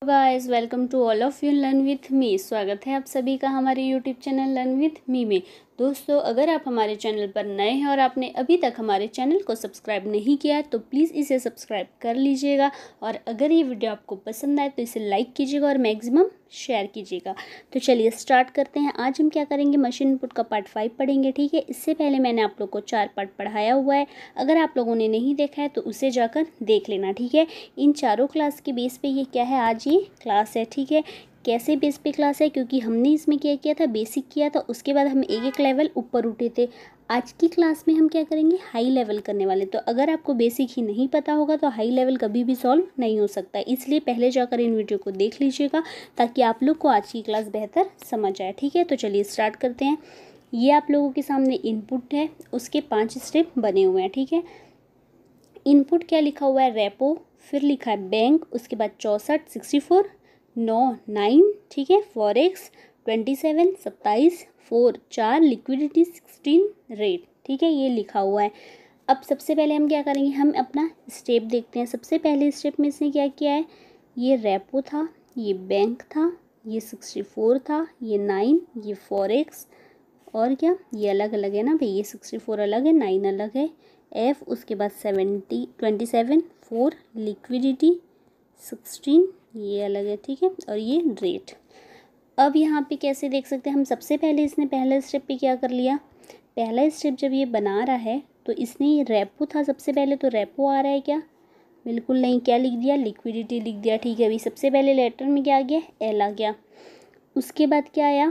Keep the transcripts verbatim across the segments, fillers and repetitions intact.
Guys, welcome to all of you learn with me. स्वागत है आप सभी का हमारे YouTube channel learn with me में। दोस्तों, अगर आप हमारे चैनल पर नए हैं और आपने अभी तक हमारे चैनल को सब्सक्राइब नहीं किया है तो प्लीज़ इसे सब्सक्राइब कर लीजिएगा। और अगर ये वीडियो आपको पसंद आए तो इसे लाइक कीजिएगा और मैक्सिमम शेयर कीजिएगा। तो चलिए स्टार्ट करते हैं। आज हम क्या करेंगे, मशीन इनपुट का पार्ट फाइव पढ़ेंगे। ठीक है, इससे पहले मैंने आप लोग को चार पार्ट पढ़ाया हुआ है। अगर आप लोगों ने नहीं देखा है तो उसे जाकर देख लेना। ठीक है, इन चारों क्लास के बेस पे ये क्या है, आज ये क्लास है। ठीक है, कैसे बेस पे क्लास है, क्योंकि हमने इसमें क्या किया था, बेसिक किया था, उसके बाद हम एक एक लेवल ऊपर उठे थे। आज की क्लास में हम क्या करेंगे, हाई लेवल करने वाले। तो अगर आपको बेसिक ही नहीं पता होगा तो हाई लेवल कभी भी सॉल्व नहीं हो सकता, इसलिए पहले जाकर इन वीडियो को देख लीजिएगा ताकि आप लोग को आज की क्लास बेहतर समझ आए। ठीक है, तो चलिए स्टार्ट करते हैं। ये आप लोगों के सामने इनपुट है, उसके पाँच स्टेप बने हुए हैं। ठीक है, इनपुट क्या लिखा हुआ है, रेपो, फिर लिखा है बैंक, उसके बाद चौंसठ, सिक्सटी फोर, नौ, नाइन, ठीक है, फॉरेक्स, ट्वेंटी सेवन, सत्ताईस, फोर, चार, लिक्विडिटी, सिक्सटीन, रेट। ठीक है, ये लिखा हुआ है। अब सबसे पहले हम क्या करेंगे, हम अपना स्टेप देखते हैं। सबसे पहले स्टेप में इसने क्या किया है, ये रेपो था, ये बैंक था, ये सिक्सटी फोर था, ये नाइन, ये फॉरेक्स, और क्या, ये अलग अलग है ना भाई, ये सिक्सटी फोर अलग है, नाइन अलग है, एफ, उसके बाद seventy twenty seven, four, liquidity, sixteen, ये अलग है। ठीक है, और ये रेट। अब यहाँ पे कैसे देख सकते हैं हम, सबसे पहले इसने पहले स्टेप पे क्या कर लिया, पहला स्टेप जब ये बना रहा है तो इसने ये रेपो था सबसे पहले, तो रेपो आ रहा है क्या, बिल्कुल नहीं, क्या लिख दिया, लिक्विडिटी लिख दिया। ठीक है, अभी सबसे पहले लेटर में क्या आ गया, एल आ गया। उसके बाद क्या आया,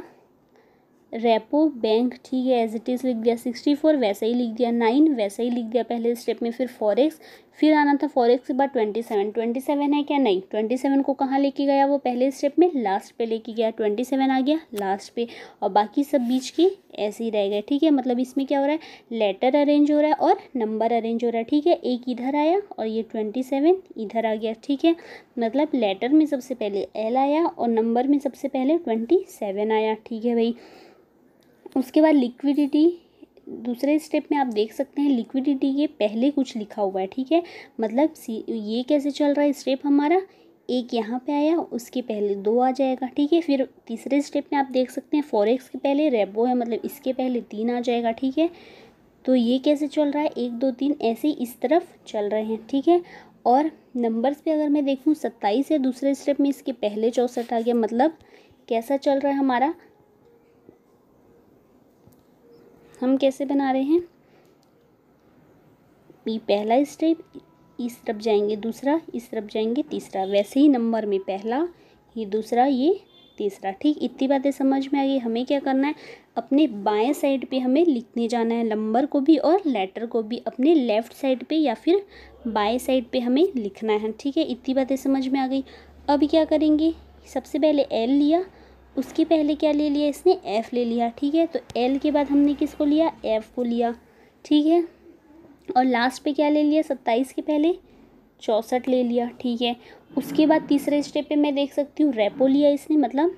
रेपो बैंक, ठीक है, एज इट इज़ लिख दिया। सिक्सटी फोर वैसे ही लिख दिया, नाइन वैसे ही लिख दिया पहले स्टेप में, फिर फॉरेक्स, फिर आना था फॉरेक्स के बाद ट्वेंटी सेवन। ट्वेंटी सेवन है क्या, नहीं, ट्वेंटी सेवन को कहाँ लेके गया वो, पहले स्टेप में लास्ट पे लेके गया, ट्वेंटी सेवन आ गया लास्ट पे, और बाकी सब बीच के ऐसे ही रह गए। ठीक है, मतलब इसमें क्या हो रहा है, लेटर अरेंज हो रहा है और नंबर अरेंज हो रहा है। ठीक है, एक इधर आया और ये ट्वेंटी सेवन इधर आ गया। ठीक है, मतलब लेटर में सबसे पहले एल आया और नंबर में सबसे पहले ट्वेंटी सेवन आया। ठीक है भाई, उसके बाद लिक्विडिटी, दूसरे स्टेप में आप देख सकते हैं लिक्विडिटी के पहले कुछ लिखा हुआ है। ठीक है, मतलब ये कैसे चल रहा है स्टेप हमारा, एक यहाँ पे आया, उसके पहले दो आ जाएगा। ठीक है, फिर तीसरे स्टेप में आप देख सकते हैं फॉरेक्स के पहले रेपो है, मतलब इसके पहले तीन आ जाएगा। ठीक है, तो ये कैसे चल रहा है, एक दो तीन ऐसे ही इस तरफ चल रहे हैं। ठीक है, और नंबर्स पे अगर मैं देखूँ सत्ताईस है दूसरे स्टेप में, इसके पहले चौंसठ आ गया, मतलब कैसा चल रहा है हमारा, हम कैसे बना रहे हैं, ये पहला स्टेप, इस तरफ जाएंगे दूसरा, इस तरफ जाएंगे तीसरा, वैसे ही नंबर में पहला, ये दूसरा, ये तीसरा। ठीक, इतनी बातें समझ में आ गई। हमें क्या करना है, अपने बाएं साइड पे हमें लिखने जाना है नंबर को भी और लेटर को भी, अपने लेफ़्ट साइड पे या फिर बाएं साइड पे हमें लिखना है। ठीक है, इतनी बातें समझ में आ गई। अब क्या करेंगे, सबसे पहले एल लिया, उसके पहले क्या ले लिया इसने, एफ़ ले लिया। ठीक है, तो एल के बाद हमने किसको लिया, एफ़ को लिया। ठीक है, और लास्ट पे क्या ले लिया, सत्ताईस के पहले चौंसठ ले लिया। ठीक है, उसके बाद तीसरे स्टेप पे मैं देख सकती हूँ रेपो लिया इसने, मतलब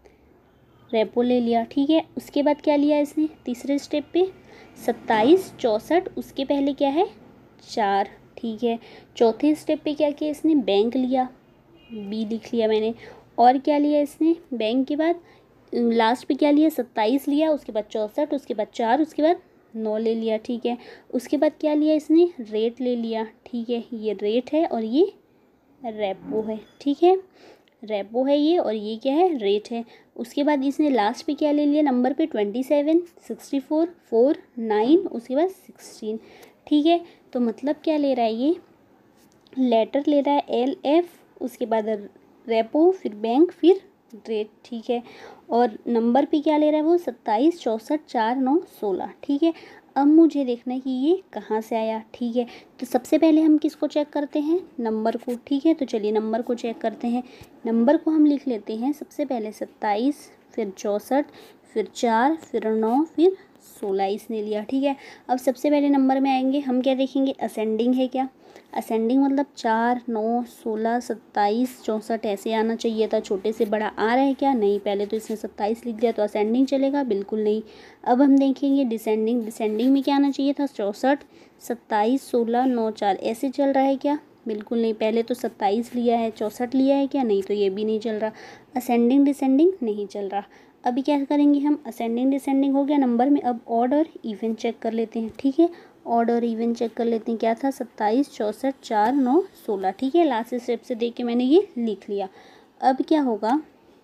रेपो ले लिया। ठीक है, उसके बाद क्या लिया इसने तीसरे स्टेप पे, सत्ताईस, चौंसठ, उसके पहले क्या है, चार। ठीक है, चौथे स्टेप पे क्या किया इसने, बैंक लिया, बी लिख लिया मैंने। और क्या लिया इसने, बैंक के बाद लास्ट पे क्या लिया, सत्ताईस लिया, उसके बाद चौंसठ, उसके बाद चार, उसके बाद नौ ले लिया। ठीक है, उसके बाद क्या लिया इसने, रेट ले लिया। ठीक है, ये रेट है और ये रेपो है। ठीक है, रेपो है ये और ये क्या है, रेट है। उसके बाद इसने लास्ट पे क्या ले लिया, नंबर पे twenty seven, sixty four, four, nine, उसके बाद सिक्सटीन। ठीक है, तो मतलब क्या ले रहा है ये, लेटर ले रहा है एल एफ, उसके बाद रेपो, फिर बैंक, फिर रेट। ठीक है, और नंबर पे क्या ले रहा है वो, सत्ताईस, चौंसठ, चार, नौ, सोलह। ठीक है, अब मुझे देखना है कि ये कहाँ से आया। ठीक है, तो सबसे पहले हम किसको चेक करते हैं, नंबर को। ठीक है, तो चलिए नंबर को चेक करते हैं। नंबर को हम लिख लेते हैं सबसे पहले सत्ताईस, फिर चौंसठ, फिर चार, फिर नौ, फिर सोलह इसने लिया। ठीक है, अब सबसे पहले नंबर में आएंगे, हम क्या देखेंगे, असेंडिंग है क्या, असेंडिंग मतलब चार, नौ, सोलह, सत्ताईस, चौंसठ ऐसे आना चाहिए था, छोटे से बड़ा आ रहा है क्या, नहीं, पहले तो इसने सत्ताईस लिख दिया तो असेंडिंग चलेगा, बिल्कुल नहीं। अब हम देखेंगे डिसेंडिंग, डिसेंडिंग में क्या आना चाहिए था, चौंसठ, सत्ताईस, सोलह, नौ, चार ऐसे चल रहा है क्या, बिल्कुल नहीं। पहले तो सत्ताईस लिया है, चौंसठ लिया है क्या, नहीं, तो ये भी नहीं चल रहा। असेंडिंग डिसेंडिंग नहीं चल रहा। अभी क्या करेंगे हम, असेंडिंग डिसेंडिंग हो गया नंबर में, अब ऑड और इवन चेक कर लेते हैं। ठीक है, ऑड और इवन चेक कर लेते हैं। क्या था, सत्ताईस, चौंसठ, चार, नौ, सोलह। ठीक है, लास्ट स्टेप से देख के मैंने ये लिख लिया। अब क्या होगा,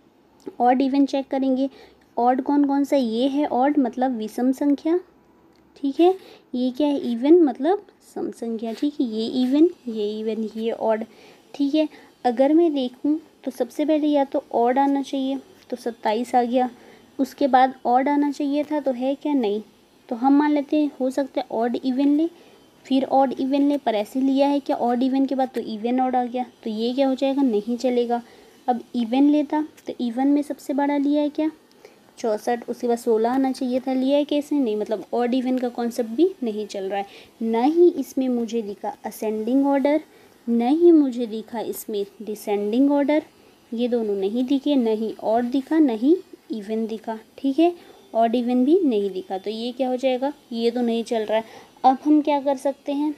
ऑड इवन चेक करेंगे। ऑड कौन कौन सा, ये है ऑड मतलब विषम संख्या। ठीक है, ये क्या है, इवन मतलब सम संख्या। ठीक है, ये इवन, ये इवन, ये ऑड। ठीक है, अगर मैं देखूं तो सबसे पहले या तो ऑड आना चाहिए, तो सत्ताईस आ गया। उसके बाद ऑड आना चाहिए था, तो है क्या, नहीं। तो हम मान लेते हैं हो सकता है ऑड इवन ले, फिर ऑड इवन ले, पर ऐसे लिया है क्या, ऑड इवन के बाद तो इवन ऑड आ गया, तो ये क्या हो जाएगा, नहीं चलेगा। अब इवन लेता तो इवन में सबसे बड़ा लिया है क्या, चौंसठ। उसके बाद सोलह आना चाहिए था, लिया है कैसे, नहीं, मतलब ऑड इवन का कॉन्सेप्ट भी नहीं चल रहा है। न ही इसमें मुझे दिखा असेंडिंग ऑर्डर, न ही मुझे दिखा इसमें डिसेंडिंग ऑर्डर, ये दोनों नहीं दिखे। न ही ऑड दिखा, न ही इवन दिखा। ठीक है, ऑड इवन भी नहीं दिखा, तो ये क्या हो जाएगा, ये तो नहीं चल रहा है। अब हम क्या कर सकते हैं,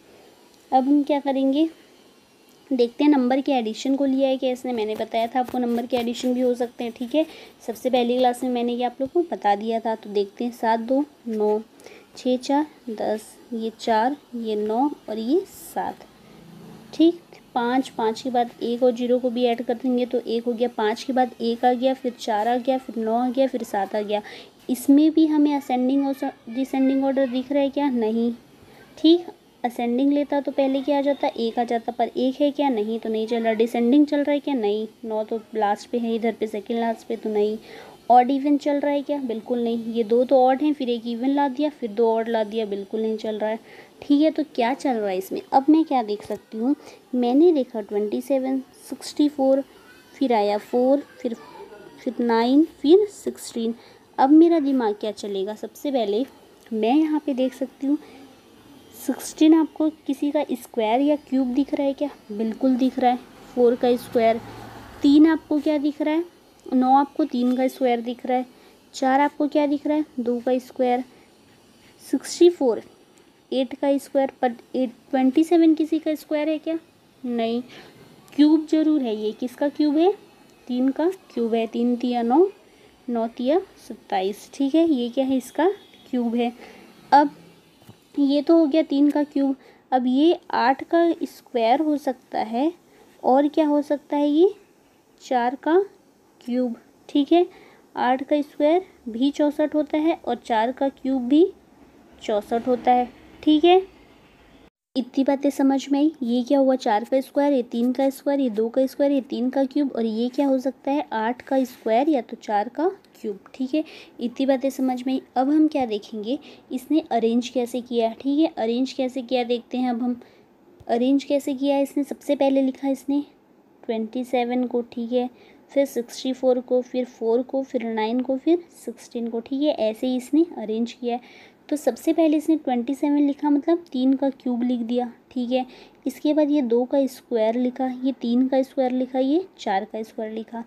अब हम क्या करेंगे, देखते हैं नंबर के एडिशन को लिया है क्या इसने। मैंने बताया था आपको नंबर के एडिशन भी हो सकते हैं। ठीक है, सबसे पहली क्लास में मैंने ये आप लोग को बता दिया था। तो देखते हैं, सात दो नौ, छः चार दस, ये चार, ये नौ और ये सात। ठीक, पाँच, पाँच के बाद एक और जीरो को भी ऐड कर देंगे तो एक हो गया। पाँच के बाद एक आ गया, फिर चार आ गया, फिर नौ आ गया, फिर सात आ गया। इसमें भी हमें असेंडिंग और डिसेंडिंग ऑर्डर दिख रहा है क्या, नहीं। ठीक, असेंडिंग लेता तो पहले क्या आ जाता, एक आ जाता, पर एक है क्या, नहीं, तो नहीं चल रहा। डिसेंडिंग चल रहा है क्या, नहीं, नौ तो लास्ट पे है, इधर पे सेकंड लास्ट पे, तो नहीं। ऑड इवन चल रहा है क्या, बिल्कुल नहीं। ये दो तो ऑड हैं, फिर एक इवन ला दिया, फिर दो ऑड ला दिया, बिल्कुल नहीं चल रहा है। ठीक है, तो क्या चल रहा है इसमें, अब मैं क्या देख सकती हूँ, मैंने देखा ट्वेंटी सेवन, सिक्सटी फोर, फिर आया फोर, फिर फिर नाइन, फिर सिक्सटीन। अब मेरा दिमाग क्या चलेगा, सबसे पहले मैं यहाँ पे देख सकती हूँ सिक्सटीन आपको किसी का स्क्वायर या क्यूब दिख रहा है क्या, बिल्कुल दिख रहा है। फोर का स्क्वायर, तीन आपको क्या दिख रहा है, नौ आपको तीन का स्क्वायर दिख रहा है। चार आपको क्या दिख रहा है, दो का स्क्वायर। सिक्सटी फोर एट का स्क्वायर, पर एट ट्वेंटी सेवन किसी का स्क्वायर है क्या, नहीं। क्यूब जरूर है, ये किसका क्यूब है, तीन का क्यूब है। तीन तिया नौ, नौ तिया सत्ताईस। ठीक है, ये क्या है, इसका क्यूब है। अब ये तो हो गया तीन का क्यूब। अब ये आठ का स्क्वायर हो सकता है, और क्या हो सकता है, ये चार का क्यूब। ठीक है, आठ का स्क्वायर भी चौंसठ होता है और चार का क्यूब भी चौंसठ होता है। ठीक है, इतनी बातें समझ में आई। ये क्या हुआ, चार का स्क्वायर, ये तीन का स्क्वायर, ये दो का स्क्वायर, ये तीन का क्यूब, और ये क्या हो सकता है, आठ का स्क्वायर या तो चार का क्यूब। ठीक है, इतनी बातें समझ में आई। अब हम क्या देखेंगे, इसने अरेंज कैसे किया। ठीक है, अरेंज कैसे किया देखते हैं। अब हम अरेंज कैसे किया है, इसने सबसे पहले लिखा इसने ट्वेंटी सेवन को। ठीक है, फिर सिक्सटी फोर को, फिर फोर को, फिर नाइन को, फिर सिक्सटीन को। ठीक है, ऐसे ही इसने अरेंज किया है। तो सबसे पहले इसने ट्वेंटी सेवन लिखा, मतलब तीन का क्यूब लिख दिया। ठीक है, इसके बाद ये दो का स्क्वायर लिखा, ये तीन का स्क्वायर लिखा, ये चार का स्क्वायर लिखा।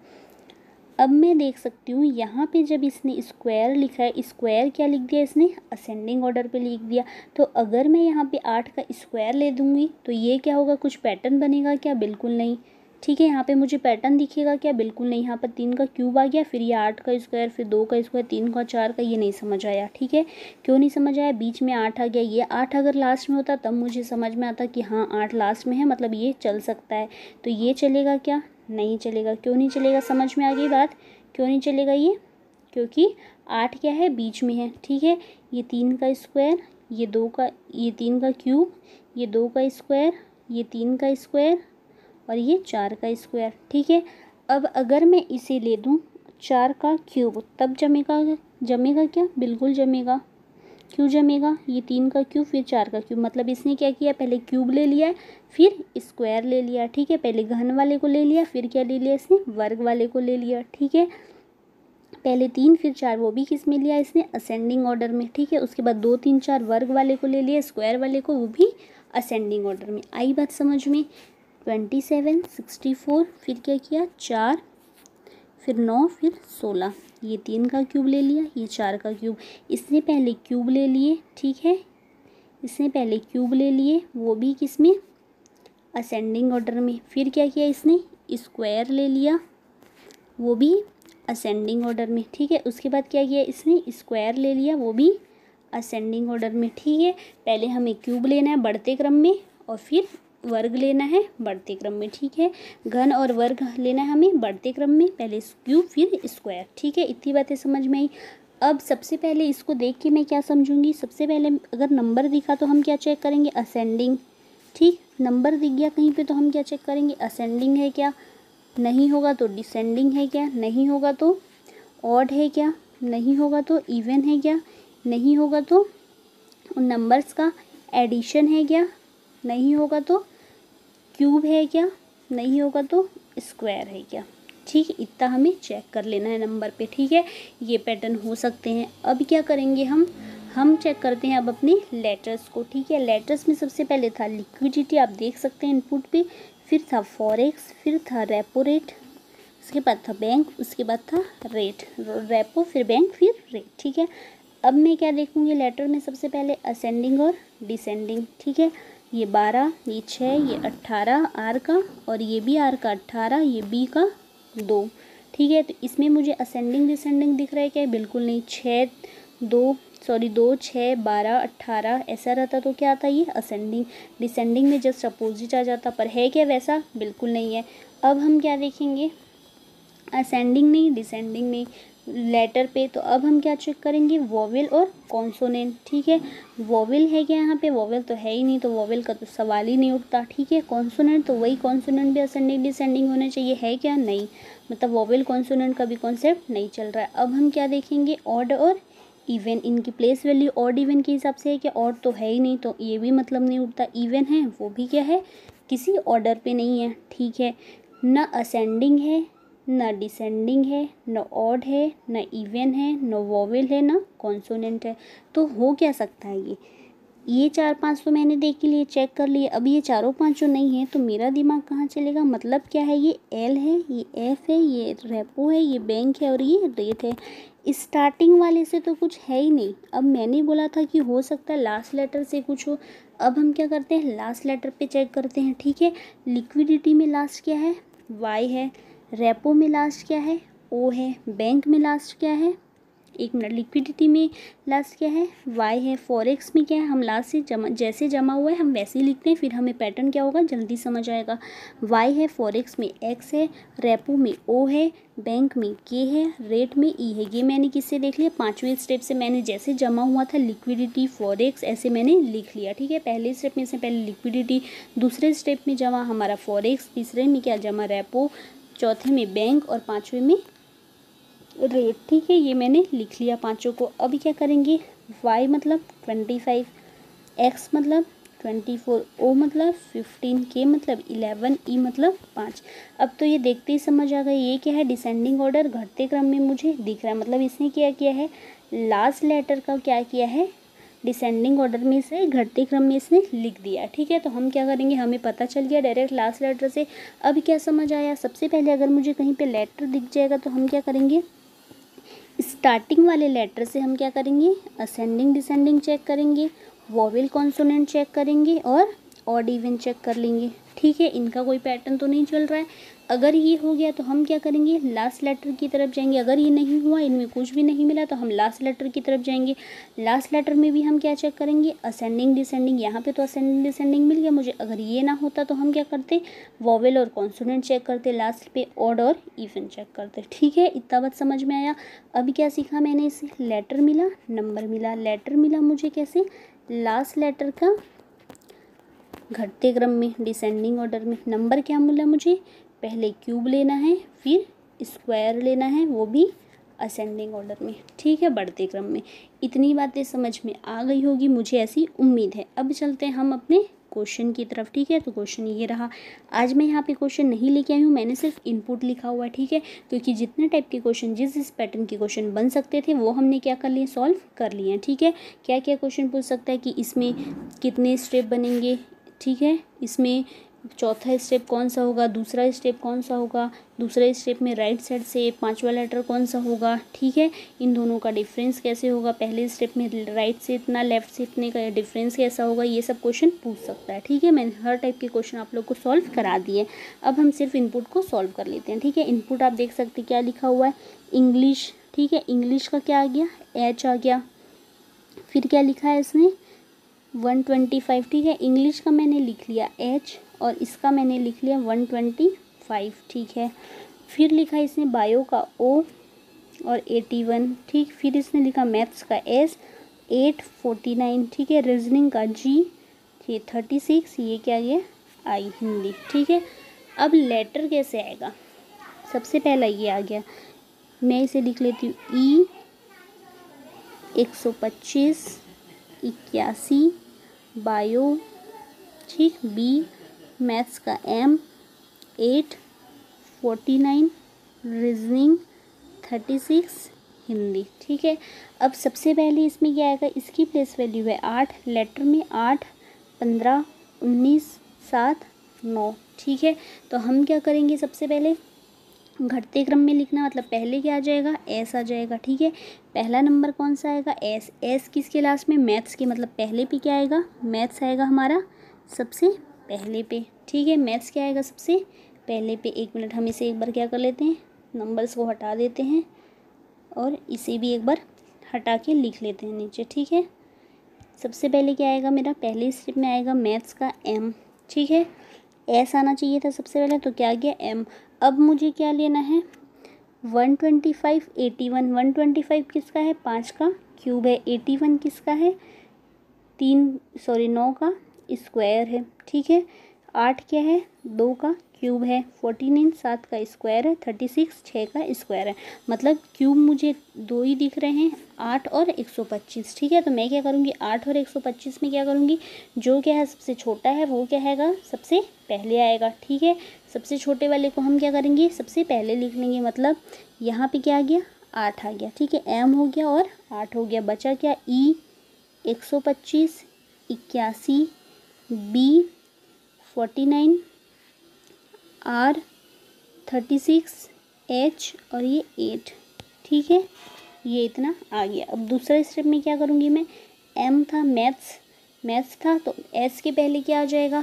अब मैं देख सकती हूँ यहाँ पे जब इसने स्क्वायर लिखा है, स्क्वायर क्या लिख दिया इसने, असेंडिंग ऑर्डर पे लिख दिया। तो अगर मैं यहाँ पे आठ का स्क्वायर ले दूँगी तो ये क्या होगा, कुछ पैटर्न बनेगा क्या, बिल्कुल नहीं। ठीक है, यहाँ पे मुझे पैटर्न दिखेगा क्या, बिल्कुल नहीं। यहाँ पर तीन का क्यूब आ गया, फिर ये आठ का स्क्वायर, फिर दो का स्क्वायर, तीन का, चार का, ये नहीं समझ आया। ठीक है, क्यों नहीं समझ आया, बीच में आठ आ गया। ये आठ अगर लास्ट में होता तब मुझे समझ में आता कि हाँ आठ लास्ट में है, मतलब ये चल सकता है। तो ये चलेगा क्या, नहीं चलेगा। क्यों नहीं चलेगा, समझ में आ गई बात, क्यों नहीं चलेगा ये, क्योंकि आठ क्या है, बीच में है। ठीक है, ये तीन का स्क्वायर, ये दो का, ये तीन का क्यूब, ये दो का स्क्वायर, ये तीन का स्क्वायर और ये चार का स्क्वायर। ठीक है, अब अगर मैं इसे ले दूँ चार का क्यूब, तब जमेगा, जमेगा क्या, बिल्कुल जमेगा। क्यों जमेगा, ये तीन का क्यूब फिर चार का क्यूब, मतलब इसने क्या किया, पहले क्यूब ले लिया फिर स्क्वायर ले लिया। ठीक है, पहले घन वाले को ले लिया, फिर क्या ले लिया इसने, वर्ग वाले को ले लिया। ठीक है, पहले तीन फिर चार, वो भी किस में लिया इसने, असेंडिंग ऑर्डर में। ठीक है, उसके बाद दो तीन चार वर्ग वाले को ले लिया, स्क्वायर वाले को, वो भी असेंडिंग ऑर्डर में। आई बात समझ में, ट्वेंटी सेवन, सिक्सटी फोर, फिर क्या किया, चार, फिर नौ, फिर सोलह। ये तीन का क्यूब ले लिया, ये चार का क्यूब। इसने पहले क्यूब ले लिए। ठीक है, इसने पहले क्यूब ले लिए, वो भी किस में, असेंडिंग ऑर्डर में। फिर क्या किया इसने, स्क्वायर ले लिया, वो भी असेंडिंग ऑर्डर में। ठीक है, उसके बाद क्या किया इसने, स्क्वायर ले लिया, वो भी असेंडिंग ऑर्डर में। ठीक है, पहले हमें क्यूब लेना है बढ़ते क्रम में और फिर वर्ग लेना है बढ़ते क्रम में। ठीक है, घन और वर्ग लेना है हमें बढ़ते क्रम में, पहले क्यूब फिर स्क्वायर। ठीक है, इतनी बातें समझ में आई। अब सबसे पहले इसको देख के मैं क्या समझूंगी, सबसे पहले अगर नंबर दिखा तो हम क्या चेक करेंगे, असेंडिंग। ठीक, नंबर दिख गया कहीं पे तो हम क्या चेक करेंगे, असेंडिंग है क्या, नहीं होगा तो डिसेंडिंग है क्या, नहीं होगा तो ऑड है क्या, नहीं होगा तो इवन है क्या, नहीं होगा तो उन नंबर्स का एडिशन है क्या, नहीं होगा तो क्यूब है क्या, नहीं होगा तो स्क्वायर है क्या। ठीक, इतना हमें चेक कर लेना है नंबर पे। ठीक है, ये पैटर्न हो सकते हैं। अब क्या करेंगे हम हम चेक करते हैं अब अपने लेटर्स को। ठीक है, लेटर्स में सबसे पहले था लिक्विडिटी, आप देख सकते हैं इनपुट पे, फिर था फॉरेक्स, फिर था रेपो रेट, उसके बाद था बैंक, उसके बाद था रेट, रेपो फिर बैंक फिर रेट। ठीक है, अब मैं क्या देखूंगी लेटर में, सबसे पहले असेंडिंग और डिसेंडिंग। ठीक है, ये बारह, ये छः, ये अट्ठारह आर का, और ये भी आर का अट्ठारह, ये बी का दो। ठीक है, तो इसमें मुझे असेंडिंग डिसेंडिंग दिख रहा है क्या, बिल्कुल नहीं। छः दो सॉरी दो छः बारह अट्ठारह ऐसा रहता तो क्या आता, ये असेंडिंग। डिसेंडिंग में जस्ट अपोजिट आ जाता, पर है क्या वैसा, बिल्कुल नहीं है। अब हम क्या देखेंगे, असेंडिंग नहीं डिसेंडिंग नहीं लेटर पे, तो अब हम क्या चेक करेंगे, वोवेल और कॉन्सोनेंट। ठीक है, वोवेल है क्या यहाँ पे, वोवेल तो है ही नहीं, तो वोवेल का तो सवाल ही नहीं उठता। ठीक है, कॉन्सोनेंट तो वही, कॉन्सोनेंट भी असेंडिंग डिसेंडिंग होने चाहिए, है क्या, नहीं, मतलब वोवेल कॉन्सोनेंट का भी कॉन्सेप्ट नहीं चल रहा है। अब हम क्या देखेंगे, ऑड और इवन, इनकी प्लेस वैल्यू ऑड इवन के हिसाब से है क्या, ऑड तो है ही नहीं, तो ये भी मतलब नहीं उठता। इवन है, वो भी क्या है, किसी ऑर्डर पे नहीं है। ठीक है, न असेंडिंग है, न डिसेंडिंग है, न ऑड है, न इवन है, न वोवेल है, न कॉन्सोनेंट है, तो हो क्या सकता है ये ये चार पांच तो मैंने देख लिए, चेक कर लिए। अब ये चारों पांच जो नहीं है तो मेरा दिमाग कहाँ चलेगा, मतलब क्या है, ये एल है, ये एफ है, ये रेपो है, ये बैंक है और ये रेट है। स्टार्टिंग वाले से तो कुछ है ही नहीं। अब मैंने बोला था कि हो सकता है लास्ट लेटर से कुछ हो, अब हम क्या करते हैं, लास्ट लेटर पे चेक करते हैं। ठीक है, लिक्विडिटी में लास्ट क्या है, वाई है, रेपो में लास्ट क्या है, ओ है, बैंक में लास्ट क्या है, एक मिनट, लिक्विडिटी में लास्ट क्या है, वाई है, फॉरेक्स में क्या है, हम लास्ट से जमा जैसे जमा हुआ है हम वैसे ही लिखते हैं, फिर हमें पैटर्न क्या होगा जल्दी समझ आएगा। वाई है, फॉरेक्स में एक्स है, रेपो में ओ है, बैंक में के है, रेट में ई है। ये मैंने किससे देख लिया, पाँचवें स्टेप से मैंने जैसे जमा हुआ था लिक्विडिटी फॉरेक्स ऐसे मैंने लिख लिया। ठीक है, पहले स्टेप में से पहले लिक्विडिटी, दूसरे स्टेप में जमा हमारा फॉरेक्स, तीसरे में क्या जमा रेपो, चौथे में बैंक और पाँचवें में रेट। ठीक है, ये मैंने लिख लिया पांचों को। अब क्या करेंगे, y मतलब ट्वेंटी फाइव, x मतलब ट्वेंटी फोर, o मतलब फिफ्टीन, k मतलब इलेवन, e मतलब पाँच। अब तो ये देखते ही समझ आ गया ये क्या है, डिसेंडिंग ऑर्डर घटते क्रम में मुझे दिख रहा है, मतलब इसने क्या किया है, लास्ट लेटर का क्या किया है, डिसेंडिंग ऑर्डर में से घटते क्रम में इसने लिख दिया। ठीक है, तो हम क्या करेंगे, हमें पता चल गया डायरेक्ट लास्ट लेटर से। अब क्या समझ आया, सबसे पहले अगर मुझे कहीं पे लेटर दिख जाएगा तो हम क्या करेंगे, स्टार्टिंग वाले लेटर से हम क्या करेंगे, असेंडिंग डिसेंडिंग चेक करेंगे, वोवेल कॉन्सोनेंट चेक करेंगे और ऑड इवन चेक कर लेंगे। ठीक है, इनका कोई पैटर्न तो नहीं चल रहा है। अगर ये हो गया तो हम क्या करेंगे, लास्ट लेटर की तरफ जाएंगे। अगर ये नहीं हुआ, इनमें कुछ भी नहीं मिला, तो हम लास्ट लेटर की तरफ जाएंगे। लास्ट लेटर में भी हम क्या चेक करेंगे, असेंडिंग डिसेंडिंग। यहाँ पे तो असेंडिंग डिसेंडिंग मिल गया मुझे, अगर ये ना होता तो हम क्या करते, वोवेल और कॉन्सोनेंट चेक करते, लास्ट पे ऑड और इवन चेक करते। ठीक है, इतना बात समझ में आया। अभी क्या सीखा मैंने, इससे लेटर मिला, नंबर मिला। लेटर मिला मुझे कैसे, लास्ट लेटर का घटते क्रम में डिसेंडिंग ऑर्डर में। नंबर क्या मिला मुझे, पहले क्यूब लेना है फिर स्क्वायर लेना है, वो भी असेंडिंग ऑर्डर में। ठीक है, बढ़ते क्रम में। इतनी बातें समझ में आ गई होगी, मुझे ऐसी उम्मीद है। अब चलते हैं हम अपने क्वेश्चन की तरफ। ठीक है, तो क्वेश्चन ये रहा। आज मैं यहाँ पे क्वेश्चन नहीं लेके आई हूँ, मैंने सिर्फ इनपुट लिखा हुआ है। ठीक है, क्योंकि जितने टाइप के क्वेश्चन, जिस जिस पैटर्न के क्वेश्चन बन सकते थे वो हमने क्या कर लिए, सॉल्व कर लिए हैं। ठीक है, क्या क्या क्वेश्चन पूछ सकता है कि इसमें कितने स्टेप बनेंगे, ठीक है, इसमें चौथा स्टेप कौन सा होगा, दूसरा स्टेप कौन सा होगा, दूसरे स्टेप में राइट साइड से पांचवा लेटर कौन सा होगा, ठीक है, इन दोनों का डिफरेंस कैसे होगा, पहले स्टेप में राइट से इतना लेफ्ट से इतने का डिफरेंस कैसा होगा, ये सब क्वेश्चन पूछ सकता है। ठीक है, मैंने हर टाइप के क्वेश्चन आप लोग को सॉल्व करा दिए। अब हम सिर्फ इनपुट को सॉल्व कर लेते हैं। ठीक है, इनपुट आप देख सकते हैं क्या लिखा हुआ है, इंग्लिश। ठीक है, इंग्लिश का क्या आ गया, एच आ गया। फिर क्या लिखा है इसने, वन ट्वेंटी फाइव। ठीक है, इंग्लिश का मैंने लिख लिया एच और इसका मैंने लिख लिया वन ट्वेंटी फाइव। ठीक है, फिर लिखा इसने बायो का ओ और एटी वन। ठीक, फिर इसने लिखा मैथ्स का एस एट फोर्टी नाइन। ठीक है, रीजनिंग का जी ये थर्टी सिक्स, ये क्या ये आई हिंदी। ठीक है, अब लेटर कैसे आएगा, सबसे पहला ये आ गया, मैं इसे लिख लेती हूँ ई एक सौ पच्चीस इक्यासी बायो। ठीक, बी मैथ्स का M eight forty nine reasoning thirty six Hindi. ठीक है, अब सबसे पहले इसमें क्या आएगा, इसकी प्लेस वैल्यू है आठ, लेटर में आठ पंद्रह उन्नीस सात नौ। ठीक है, तो हम क्या करेंगे, सबसे पहले घटते क्रम में लिखना, मतलब पहले क्या आ जाएगा, एस आ जाएगा। ठीक है, पहला नंबर कौन सा आएगा, एस। एस किसके लास्ट में, मैथ्स के, मतलब पहले पे क्या आएगा, मैथ्स आएगा हमारा सबसे पहले पे। ठीक है, मैथ्स क्या आएगा सबसे पहले पे। एक मिनट, हम इसे एक बार क्या कर लेते हैं, नंबर्स को हटा देते हैं और इसे भी एक बार हटा के लिख लेते हैं नीचे। ठीक है, सबसे पहले क्या आएगा मेरा, पहले स्टेप में आएगा मैथ्स का एम। ठीक है, एस आना चाहिए था सबसे पहले, तो क्या आ गया एम। अब मुझे क्या लेना है, one twenty five eighty one. One twenty five किसका है, पाँच का क्यूब है। एटी वन किसका है, तीन सॉरी नौ का स्क्वायर है। ठीक है, आठ क्या है, दो का क्यूब है। फोर्टी नाइन सात का स्क्वायर है। थर्टी सिक्स छः का स्क्वायर है। मतलब क्यूब मुझे दो ही दिख रहे हैं, आठ और एक सौ पच्चीस। ठीक है, तो मैं क्या करूँगी, आठ और एक सौ पच्चीस में क्या करूँगी, जो क्या है सबसे छोटा है वो क्या हैगा, सबसे पहले आएगा। ठीक है, सबसे छोटे वाले को हम क्या करेंगे, सबसे पहले लिख लेंगे। मतलब यहाँ पे क्या आ गया, आठ आ गया। ठीक है, एम हो गया और आठ हो गया, बचा क्या, ई एक सौ पच्चीस इक्यासी, B forty nine, R thirty six, H और ये एट। ठीक है, ये इतना आ गया। अब दूसरे स्टेप में क्या करूँगी मैं, एम था मैथ्स, मैथ्स था तो एस के पहले क्या आ जाएगा,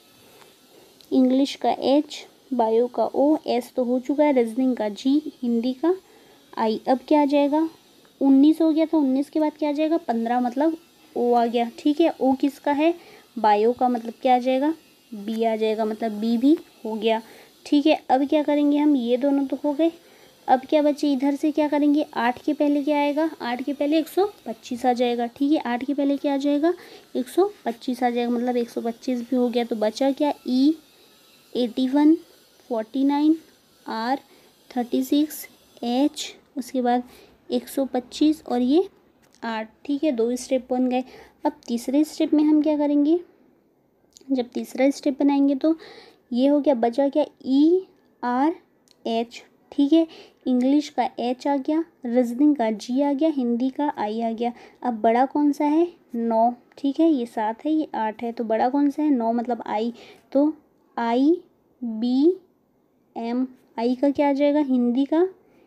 इंग्लिश का एच, बायो का ओ, एस तो हो चुका है, रीजनिंग का जी, हिंदी का आई। अब क्या आ जाएगा, उन्नीस हो गया था, उन्नीस के बाद क्या आ जाएगा, पंद्रह, मतलब ओ आ गया। ठीक है, ओ किसका है, बायो का, मतलब क्या आ जाएगा, बी आ जाएगा, मतलब बी भी हो गया। ठीक है, अब क्या करेंगे हम, ये दोनों तो हो गए। अब क्या बचे, इधर से क्या करेंगे, आठ के पहले क्या आएगा, आठ के पहले एक सौ पच्चीस आ जाएगा। ठीक है, आठ के पहले क्या आ जाएगा, एक सौ पच्चीस आ जाएगा, मतलब एक सौ पच्चीस भी हो गया। तो बचा क्या, E eighty one, forty nine, R thirty six, H उसके बाद एक सौ पच्चीस और ये आठ। ठीक है, दो स्टेप बन गए। अब तीसरे स्टेप में हम क्या करेंगे, जब तीसरा स्टेप बनाएंगे तो ये हो गया, बचा क्या, ई आर एच। ठीक है, इंग्लिश का एच आ गया, रीजनिंग का जी आ गया, हिंदी का आई आ गया। अब बड़ा कौन सा है, नौ। ठीक है, ये सात है, ये आठ है, तो बड़ा कौन सा है, नौ, मतलब आई। तो आई बी एम, आई का क्या आ जाएगा, हिंदी का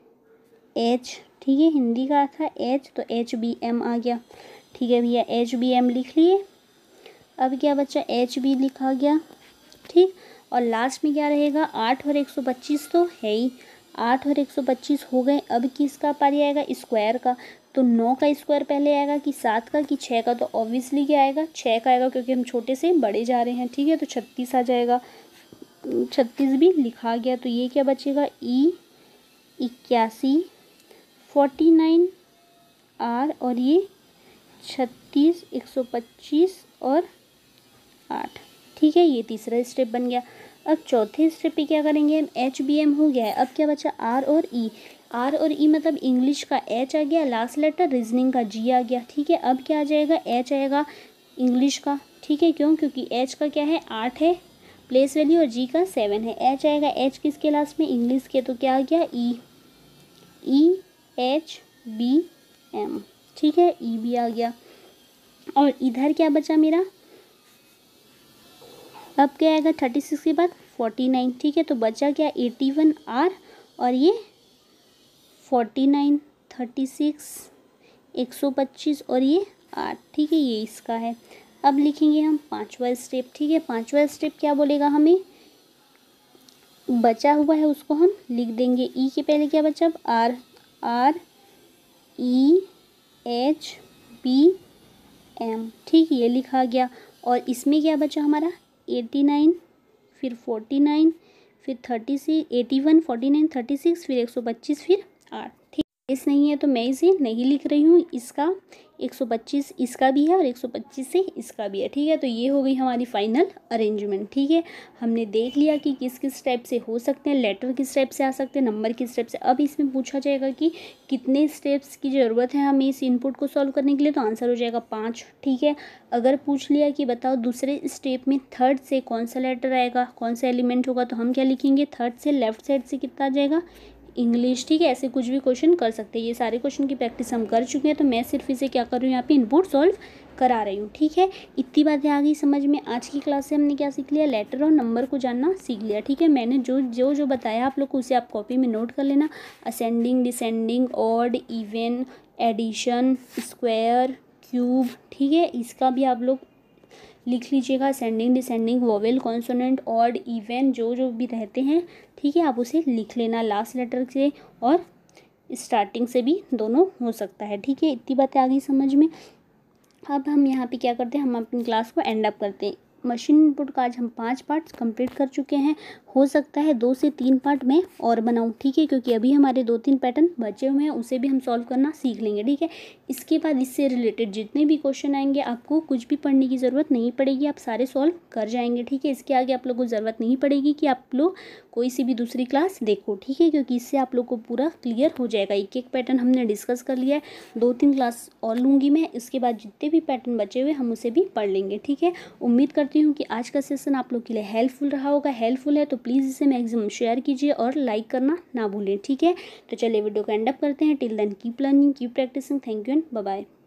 एच। ठीक है, हिंदी का था एच, तो एच बी एम आ गया। ठीक है भैया, एच बी एम लिख लिए। अब क्या बच्चा, एच बी लिखा गया। ठीक, और लास्ट में क्या रहेगा, आठ और एक सौ पच्चीस तो है ही, आठ और एक सौ पच्चीस हो गए। अब किसका पारी आएगा, स्क्वायर का। तो नौ का स्क्वायर पहले आएगा कि सात का कि छः का, तो ऑब्वियसली क्या आएगा, छः का आएगा, क्योंकि हम छोटे से बड़े जा रहे हैं। ठीक है, तो छत्तीस आ जाएगा, छत्तीस भी लिखा गया। तो ये क्या बचेगा, ई इक्यासी, फोर्टी नाइन, आर और ये छत्तीस, एक सौ पच्चीस और आठ। ठीक है, ये तीसरा स्टेप बन गया। अब चौथे स्टेप पे क्या करेंगे, एच बी एम हो गया है। अब क्या बचा, आर और ई। आर और ई मतलब इंग्लिश का एच आ गया, लास्ट लेटर रीजनिंग का जी आ गया। ठीक है, अब क्या आ जाएगा, एच आएगा इंग्लिश का। ठीक है, क्यों, क्योंकि एच का क्या है, आठ है प्लेस वैल्यू और जी का सेवन है। एच आएगा, एच किसके लास्ट में, इंग्लिश के, तो क्या आ गया, E E H B M. ठीक है, ई भी आ गया। और इधर क्या बचा मेरा, अब क्या आएगा थर्टी सिक्स के बाद फोर्टी नाइन, ठीक है। तो बचा क्या एटी वन आर और ये फोर्टी नाइन, थर्टी सिक्स, एक सौ पच्चीस और ये आर, ठीक है, ये इसका है। अब लिखेंगे हम पांचवा स्टेप, ठीक है। पांचवा स्टेप क्या बोलेगा हमें, बचा हुआ है उसको हम लिख देंगे। ई के पहले क्या बचा, अब R, R E H B M, ठीक, ये लिखा गया। और इसमें क्या बचा हमारा एटी नाइन, फिर फोर्टी नाइन, फिर thirty six, eighty one, forty nine, thirty six, फिर एक सौ पच्चीस, फिर आठ, ठीक। इस नहीं है तो मैं इसे नहीं लिख रही हूँ। इसका एक सौ पच्चीस इसका भी है और एक सौ पच्चीस से इसका भी है, ठीक है। तो ये हो गई हमारी फाइनल अरेंजमेंट, ठीक है। हमने देख लिया कि किस किस टाइप से हो सकते हैं, लेटर किस टाइप से आ सकते हैं, नंबर किस टाइप से। अब इसमें पूछा जाएगा कि कितने स्टेप्स की ज़रूरत है हमें इस इनपुट को सॉल्व करने के लिए, तो आंसर हो जाएगा पाँच, ठीक है। अगर पूछ लिया कि बताओ दूसरे स्टेप में थर्ड से कौन सा लेटर आएगा, कौन सा एलिमेंट होगा, तो हम क्या लिखेंगे, थर्ड से लेफ्ट साइड से कितना आ जाएगा, इंग्लिश, ठीक है। ऐसे कुछ भी क्वेश्चन कर सकते हैं। ये सारे क्वेश्चन की प्रैक्टिस हम कर चुके हैं, तो मैं सिर्फ इसे क्या कर रही हूँ, यहाँ पे इनपुट सॉल्व करा रही हूँ, ठीक है। इतनी बातें आ गई समझ में। आज की क्लास से हमने क्या सीख लिया, लेटर और नंबर को जानना सीख लिया, ठीक है। मैंने जो जो जो बताया आप लोग को उसे आप कॉपी में नोट कर लेना। Ascending, descending, odd, even, addition, square, cube, ठीक है, इसका भी आप लोग लिख लीजिएगा। Ascending, descending, vowel, consonant, odd, even, जो जो भी रहते हैं, ठीक है, आप उसे लिख लेना लास्ट लेटर से और स्टार्टिंग से भी दोनों हो सकता है, ठीक है। इतनी बातें आ गई समझ में। अब हम यहाँ पे क्या करते हैं, हम अपनी क्लास को एंड अप करते हैं। मशीन इनपुट का आज हम पांच पार्ट्स कंप्लीट कर चुके हैं। हो सकता है दो से तीन पार्ट में और बनाऊं, ठीक है, क्योंकि अभी हमारे दो तीन पैटर्न बचे हुए हैं, उसे भी हम सॉल्व करना सीख लेंगे, ठीक है। इसके बाद इससे रिलेटेड जितने भी क्वेश्चन आएंगे आपको कुछ भी पढ़ने की ज़रूरत नहीं पड़ेगी, आप सारे सॉल्व कर जाएंगे, ठीक है। इसके आगे आप लोग को ज़रूरत नहीं पड़ेगी कि आप लोग कोई सी भी दूसरी क्लास देखो, ठीक है, क्योंकि इससे आप लोग को पूरा क्लियर हो जाएगा। एक एक पैटर्न हमने डिस्कस कर लिया है, दो तीन क्लास और लूँगी मैं। इसके बाद जितने भी पैटर्न बचे हुए हम उसे भी पढ़ लेंगे, ठीक है। उम्मीद करती हूँ कि आज का सेशन आप लोग के लिए हेल्पफुल रहा होगा। हेल्पफुल है तो प्लीज़ इसे मैक्सिमम शेयर कीजिए और लाइक करना ना भूलें, ठीक है। तो चलिए वीडियो को एंड अप करते हैं। Till then keep learning, keep practising. Thank you and bye bye.